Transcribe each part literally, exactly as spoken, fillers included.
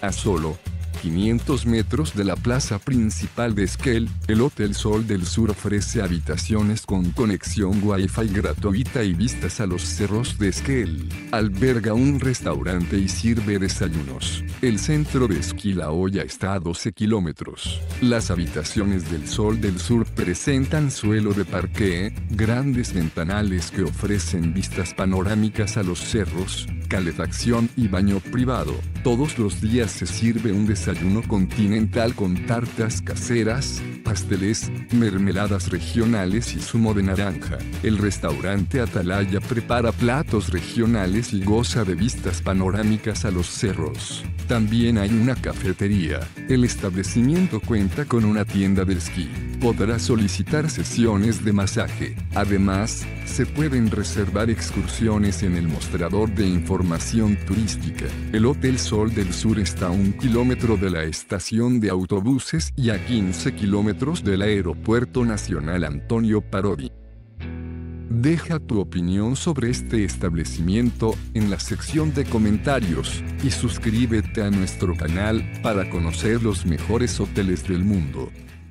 A solo quinientos metros de la plaza principal de Esquel, el Hotel Sol del Sur ofrece habitaciones con conexión Wi-Fi gratuita y vistas a los cerros de Esquel. Alberga un restaurante y sirve desayunos. El centro de Esquí La Hoya está a doce kilómetros. Las habitaciones del Sol del Sur presentan suelo de parqué, grandes ventanales que ofrecen vistas panorámicas a los cerros, calefacción y baño privado. Todos los días se sirve un desayuno continental con tartas caseras, pasteles, mermeladas regionales y zumo de naranja. El restaurante Atalaya prepara platos regionales y goza de vistas panorámicas a los cerros. También hay una cafetería. El establecimiento cuenta con una tienda de esquí. Podrá solicitar sesiones de masaje. Además, se pueden reservar excursiones en el mostrador de información turística. El Hotel Sol del Sur está a un kilómetro de la estación de autobuses y a quince kilómetros del Aeropuerto Nacional Antonio Parodi. Deja tu opinión sobre este establecimiento en la sección de comentarios y suscríbete a nuestro canal para conocer los mejores hoteles del mundo.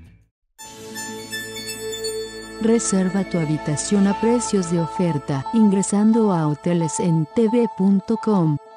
Reserva tu habitación a precios de oferta ingresando a hoteles en t v punto com.